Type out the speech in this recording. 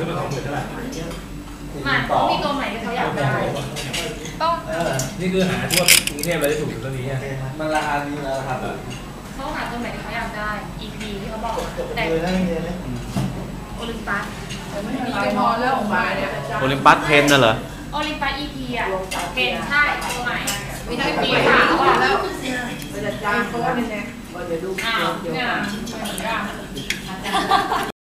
ซื้อมา20,000เท่าไหร่ต้องมีตัวใหม่ที่เขาอยากได้ต้องนี่คือหาทั่วกรุงเทพเลยได้ถูกตัวนี้มันราคาดีแล้วครับเขาหาตัวใหม่ที่เขาอยากได้ EP ที่เขาบอกแต่โอลิมปัสมีไปนอนแล้วออกมาเนี่ยโอลิมปัสเพนน่ะเหรอโอลิมปัส EP อ่ะเป็นใช่ตัวใหม่ไม่ได้ปีขาวแล้วไปจัดการเพราะว่าเนี่ยเดี๋ยวดูเดี๋ยว